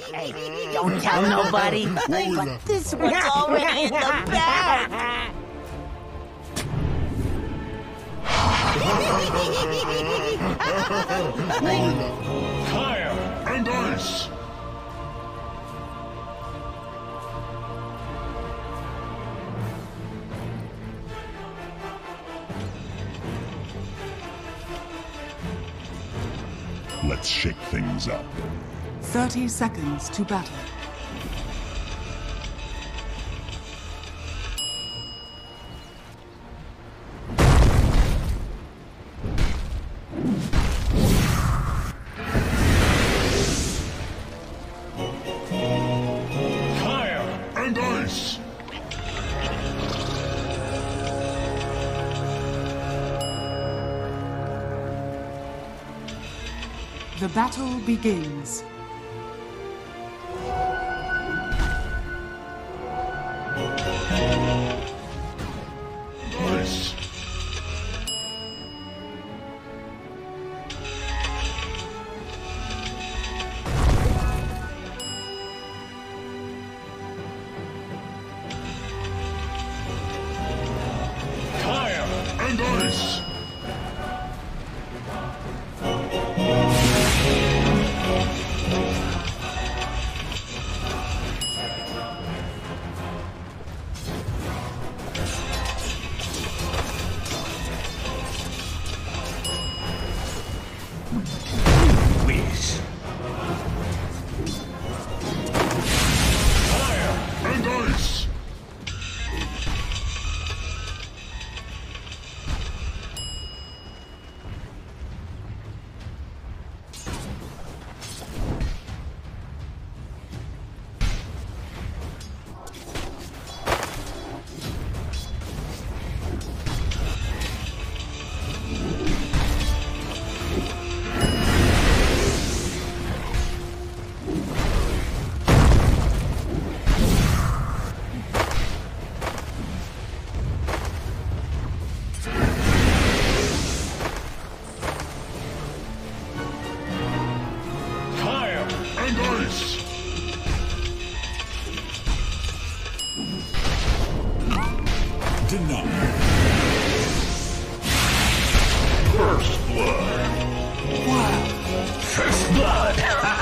Hey, don't tell nobody. But this one's already in the bag. Fire and ice. Let's shake things up. 30 seconds to battle. Fire and ice. The battle begins. Ice. Fire and ice. Whiz. Fire and ice. Fire and ice. Denied. First blood. First blood.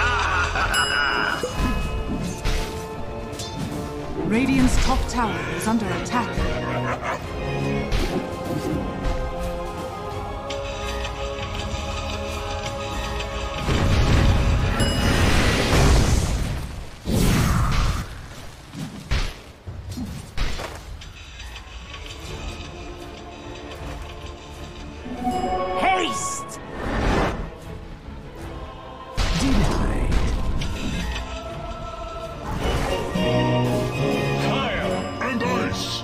Radiant's top tower is under attack. Haste! Denied. Fire and ice.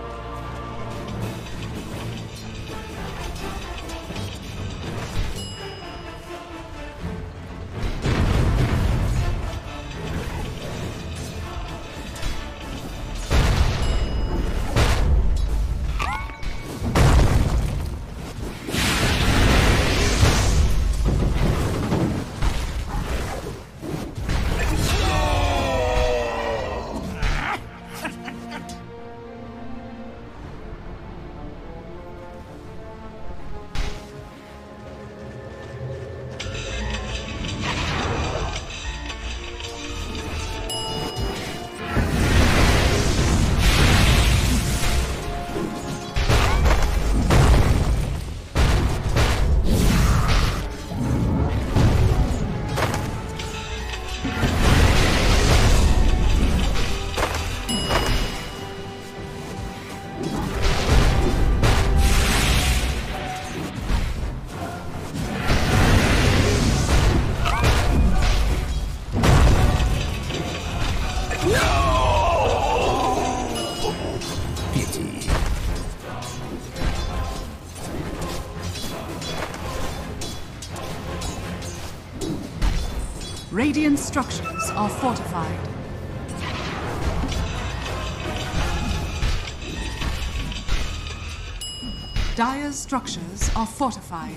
Radiant structures are fortified. Dire's structures are fortified.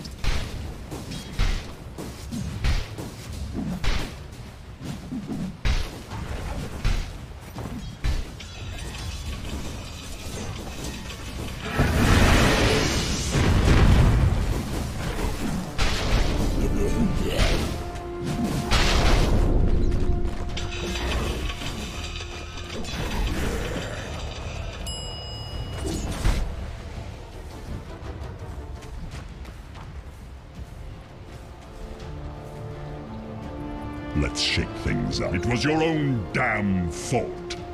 Let's shake things up. It was your own damn fault.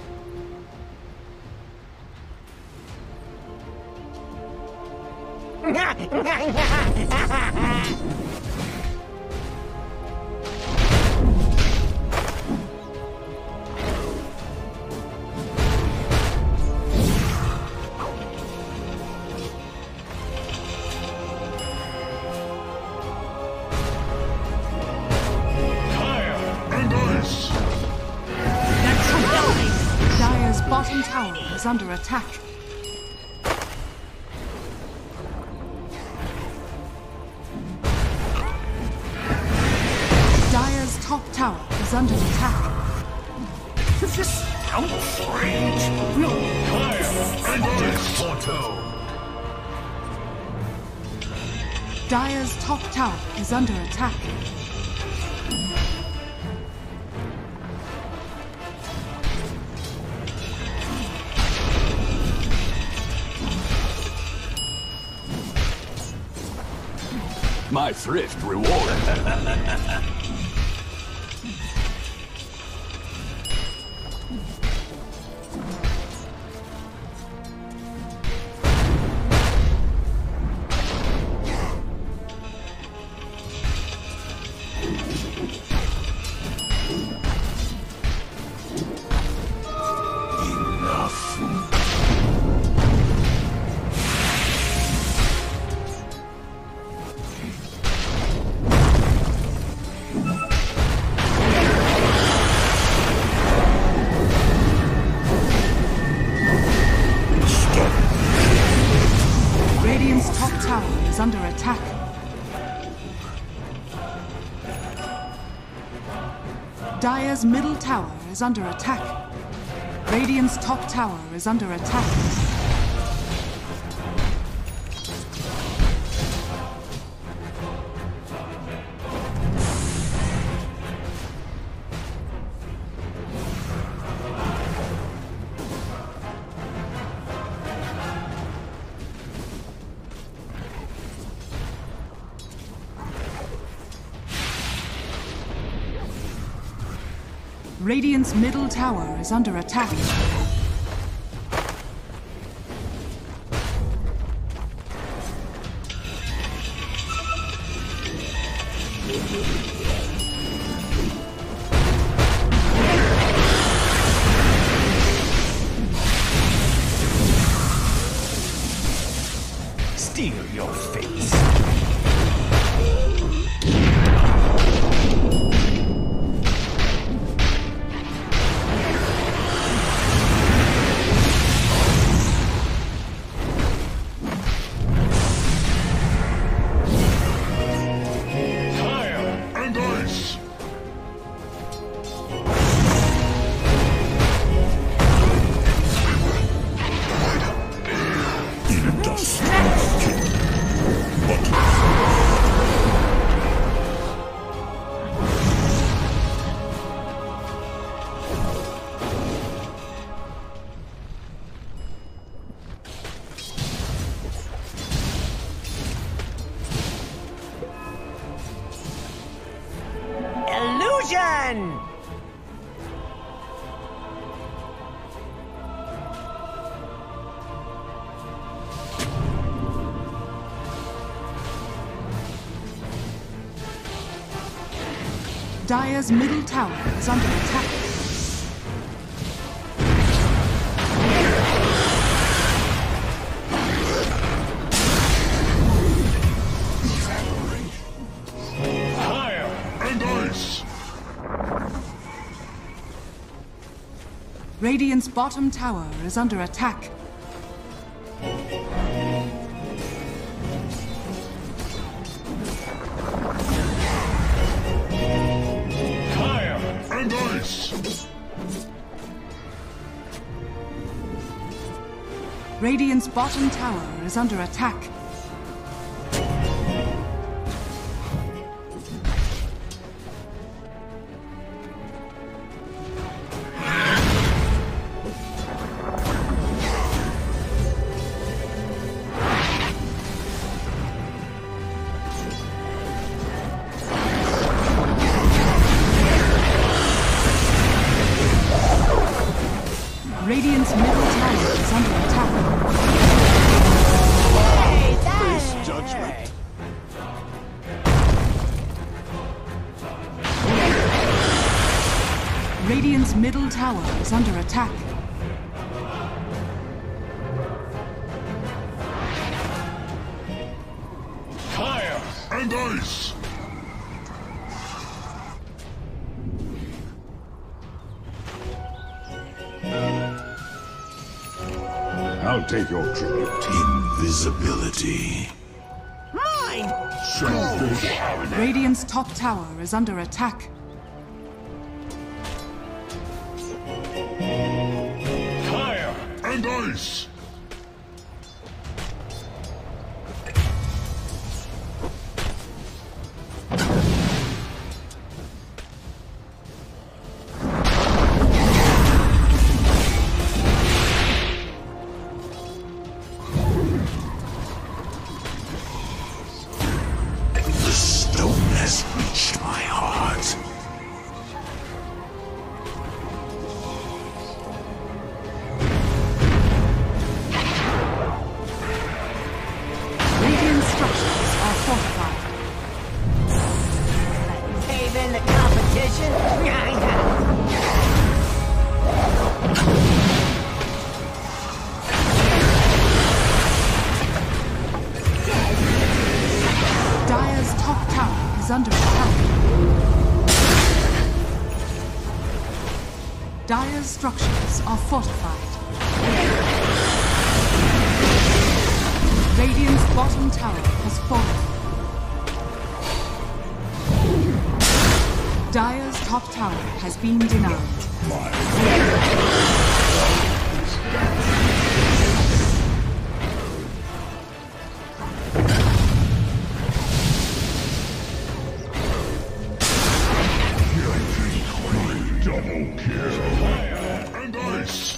Dire's bottom tower is under attack. Dire's top tower is under attack. This outrage will Porto. Dire's top tower is under attack. My thrift reward. Radiant's top tower is under attack. Dire's middle tower is under attack. Radiant's top tower is under attack. Radiant's middle tower is under attack. Steal your face. Illusion! Dire's middle tower is under attack. Radiant's bottom tower is under attack. And ice! Radiant's bottom tower is under attack. tower is under attack. Fire and ice. I'll take your tribute. Invisibility. Mine! Selfish. Radiant's top tower is under attack. Fire and ice. The stone has reached my heart. Radiant structures are fortified. Cave in the competition? Dire's top tower is under attack. Dire's structures are fortified. Radiant's bottom tower has fallen. Dire's top tower has been denied. Double kill. And ice.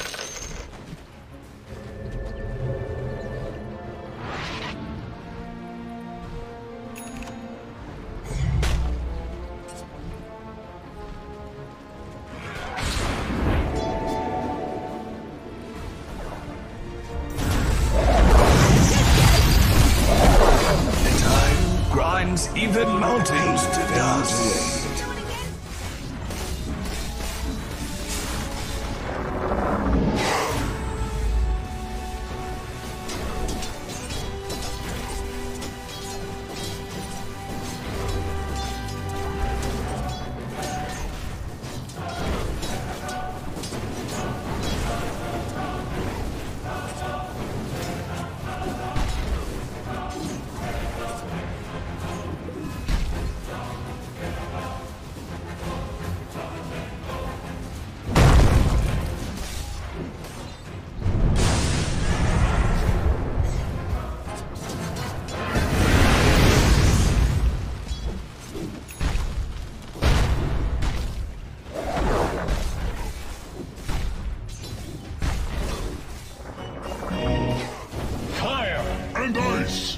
Time grinds even mountains to dust. Fire and ice.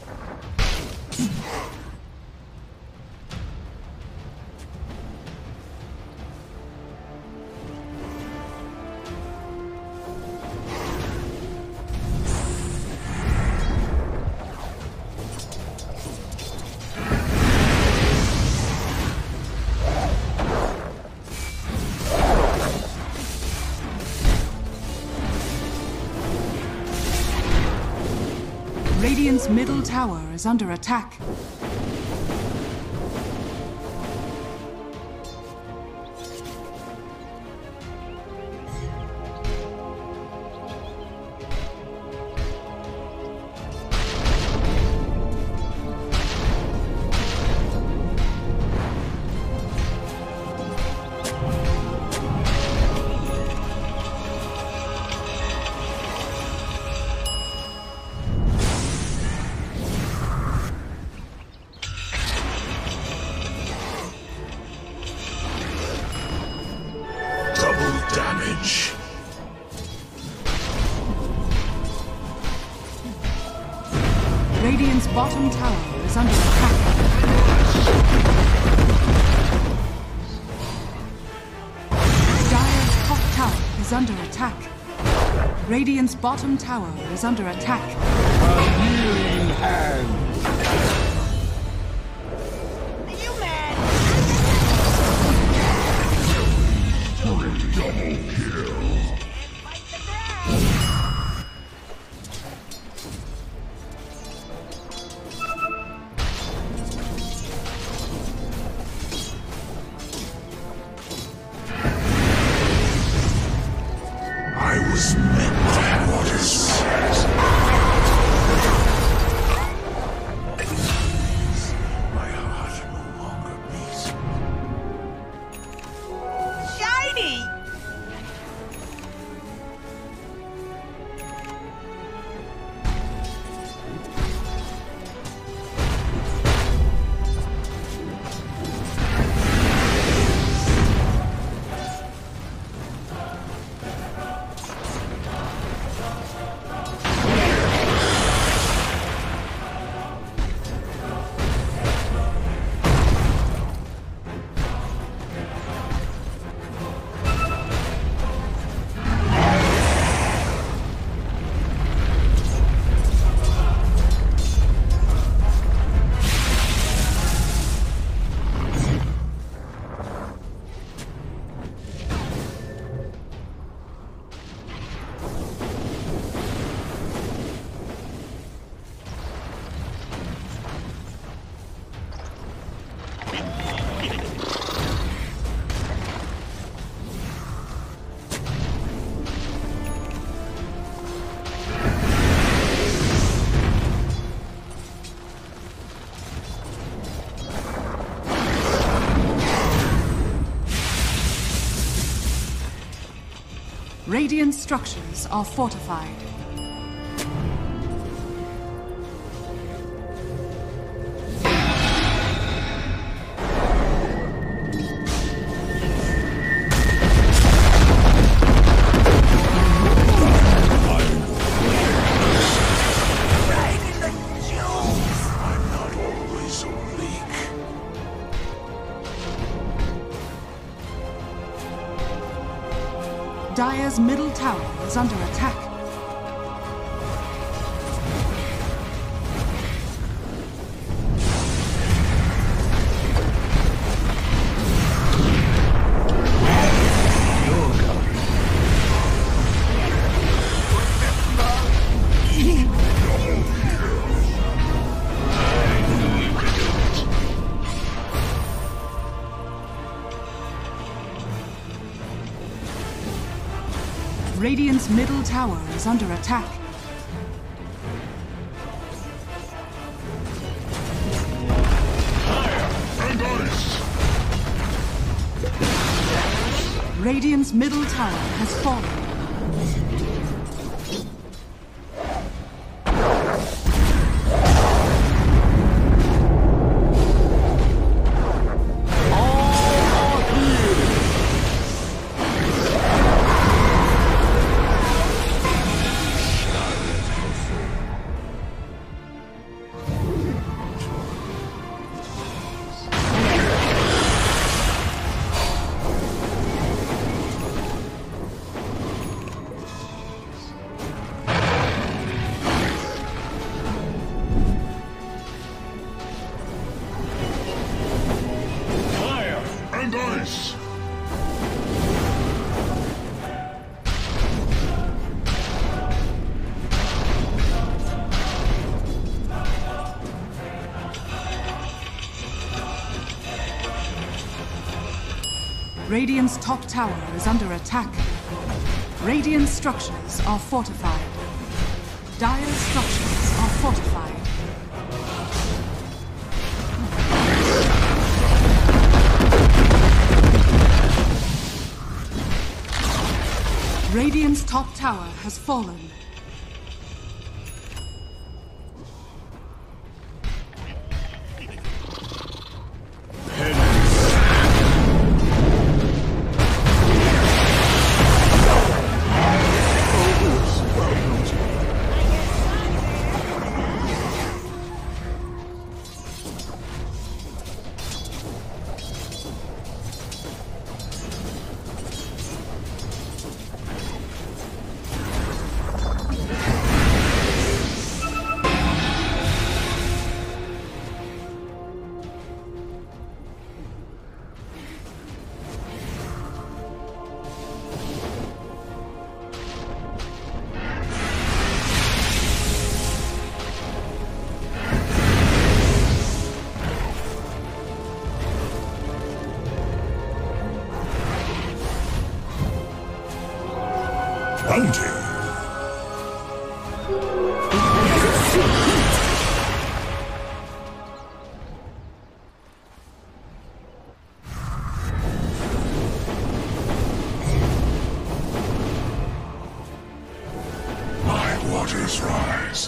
Radiant's middle tower is under attack. Double damage. Radiant's bottom tower is under attack. Dire's top tower is under attack. Radiant's bottom tower is under attack. You mad? Double I was meant to have this. My heart no longer beats. Shiny! Radiant structures are fortified. I'm not always so weak. Dire's middle tower is under attack. Radiant's middle tower is under attack. And ice! Radiant's middle tower has fallen. And ice! Radiant's top tower is under attack. Radiant structures are fortified. Dire structures are fortified. Radiant's top tower has fallen. rise.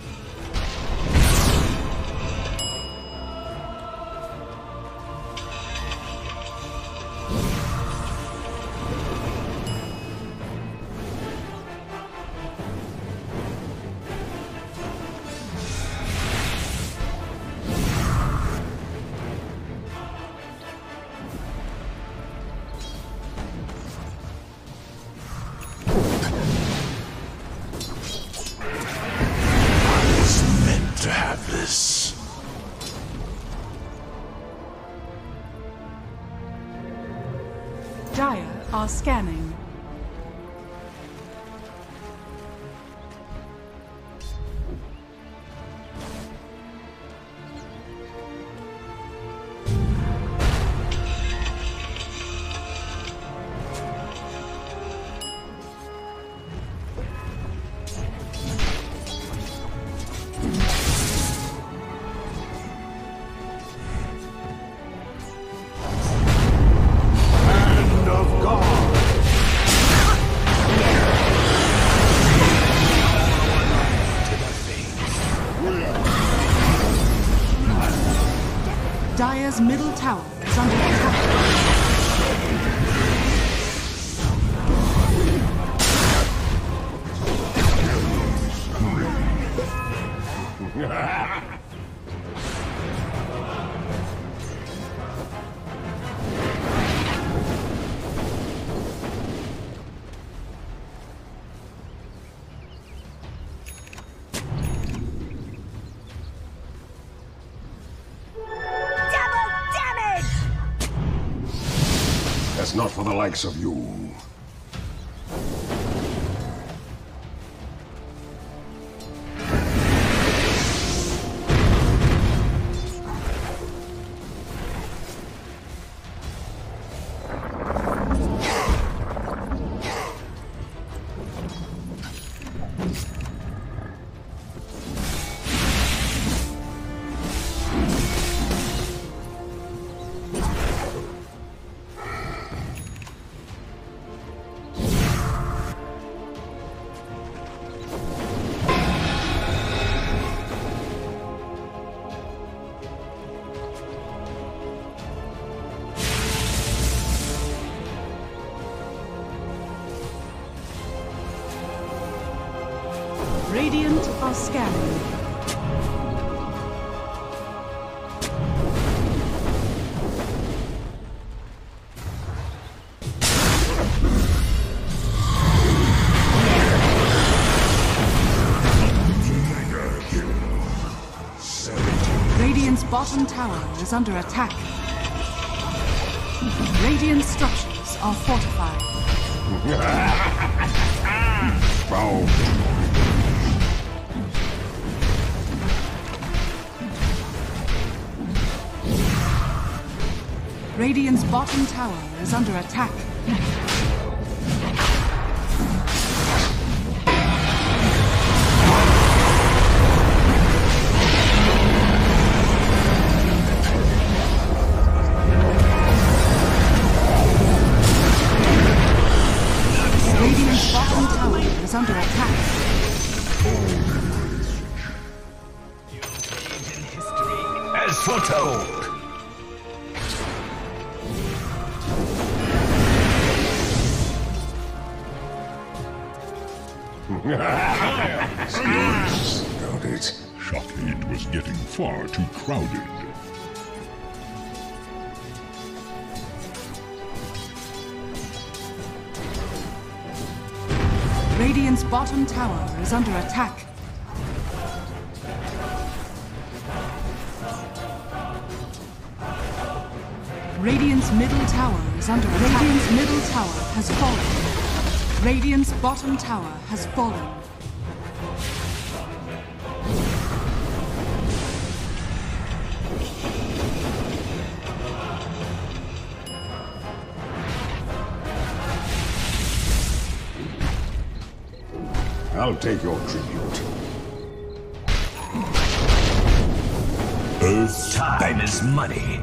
To have this. Dire are scanning. Dire's middle tower is under attack. That's not for the likes of you. Radiant are scanning. Radiant's bottom tower is under attack. Radiant structures are fortified. Radiant's bottom tower is under attack. Radiant's bottom tower is under attack. As foretold. Got it. Shockingly, it was getting far too crowded. Radiant's bottom tower is under attack. Radiant's middle tower is under attack. Radiant's middle tower has fallen. Radiant's bottom tower has fallen. I'll take your tribute. Earth's time is money.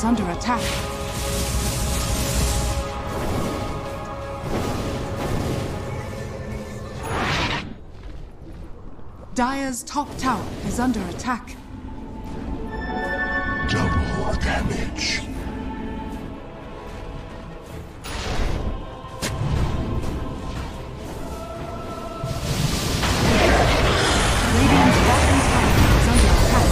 is under attack. Dire's top tower is under attack. Double damage. Radiant's bottom tower is under attack.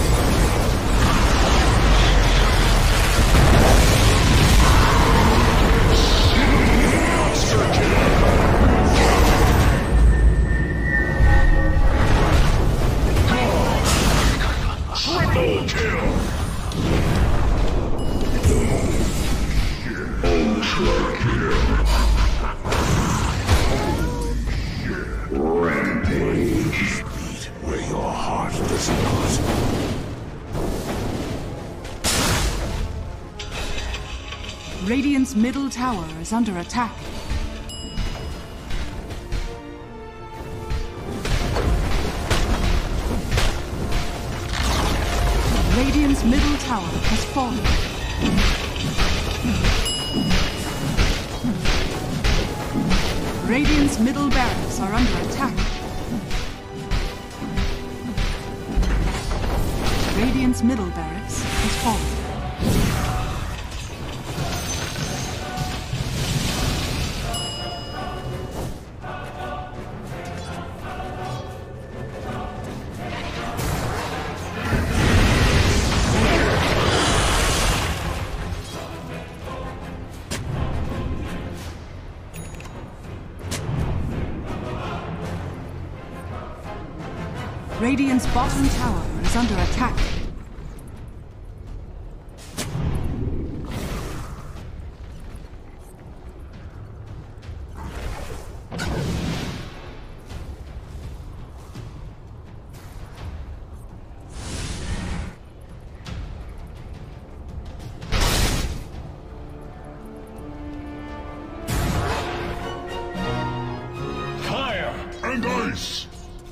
Triple kill! Ultra kill! Rampage! Beat where your heart does not. Radiant's middle tower is under attack. Radiant's middle tower has fallen. Radiant's middle barracks are under attack. Radiant's middle barracks has fallen. Radiant's bottom tower is under attack. Fire and ice!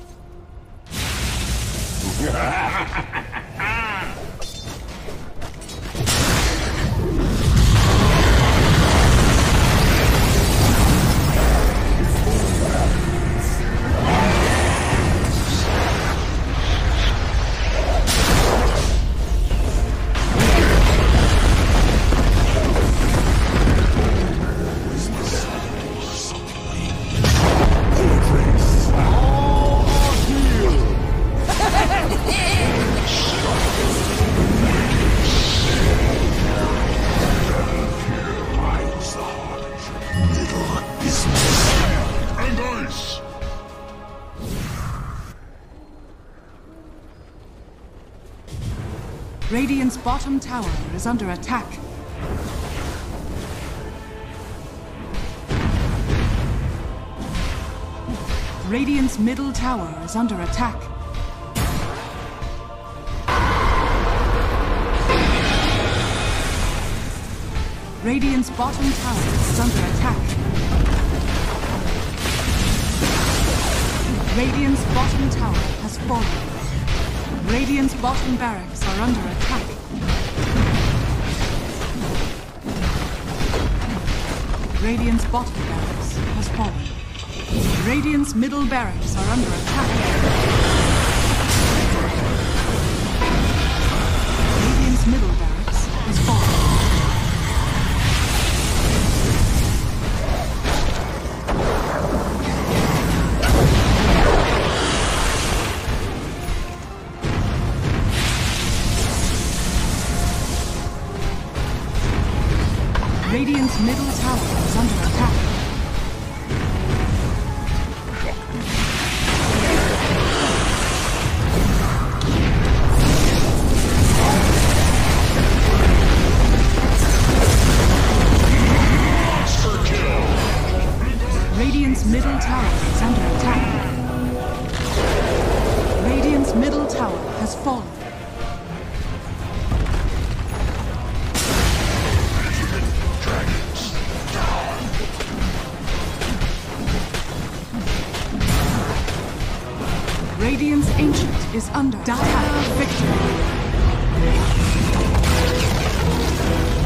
And ice! Radiant's bottom tower is under attack. Radiant's middle tower is under attack. Radiant's bottom tower is under attack. Radiant's bottom tower has fallen. Radiant's bottom barracks are under attack. Radiant's bottom barracks has fallen. Radiant's middle barracks are under attack. Radiant's middle barracks has fallen. Radiant's middle tower is under attack. Radiant's middle tower is under attack. Radiant's middle tower has fallen. Radiant's Ancient is under dire victory. Radiant's